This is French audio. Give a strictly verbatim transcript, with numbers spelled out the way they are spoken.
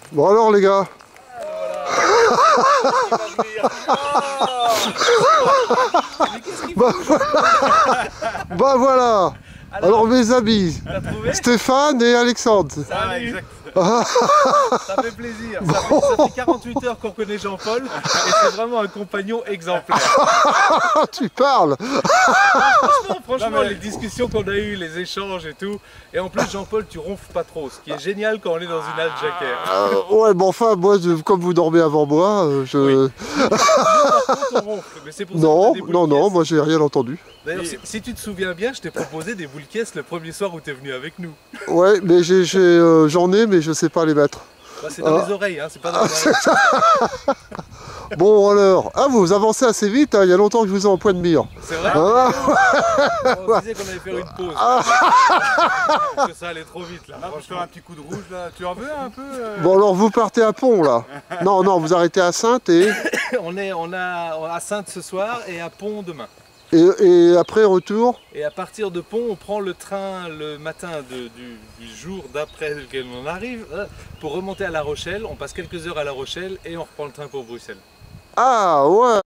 Bon alors les gars. Bah voilà. Bah voilà. Alors mes amis, Stéphane et Alexandre. Ah, exact. Ça fait plaisir. Ça fait, ça fait quarante-huit heures qu'on connaît Jean-Paul et c'est vraiment un compagnon exemplaire. Tu parles. Franchement, franchement Non, mais... les discussions qu'on a eues, les échanges et tout. Et en plus, Jean-Paul, tu ronfles pas trop, ce qui est génial quand on est dans une halte jacquère. Euh, ouais, bon enfin, moi, je, comme vous dormez avant moi, euh, je... Oui. Nous, par contre, on ronfle, mais c'est pour ça qu'on Non, a des boules non, non, caisses. moi j'ai rien entendu. D'ailleurs, si, si tu te souviens bien, je t'ai proposé des boules caisses le premier soir où tu es venu avec nous. Ouais, mais j'ai, j'ai, euh, j'en ai, mais je sais pas les mettre. Bah, c'est dans Ah. les oreilles, hein, c'est pas dans les oreilles. Bon alors, ah vous avancez assez vite, hein, il y a longtemps que je vous ai en point de mire. C'est vrai. Ah. On disait qu'on allait faire une pause. Parce que ça allait trop vite là. Là, je faire un petit coup de rouge là. Tu en veux un peu euh... Bon alors vous partez à Pont là. Non, non, vous arrêtez à Saintes et... on est on a, à Saintes ce soir et à Pont demain. Et, et après retour. Et à partir de Pont, on prend le train le matin de, du, du jour d'après lequel on arrive pour remonter à La Rochelle. On passe quelques heures à La Rochelle et on reprend le train pour Bruxelles. Ah ouais.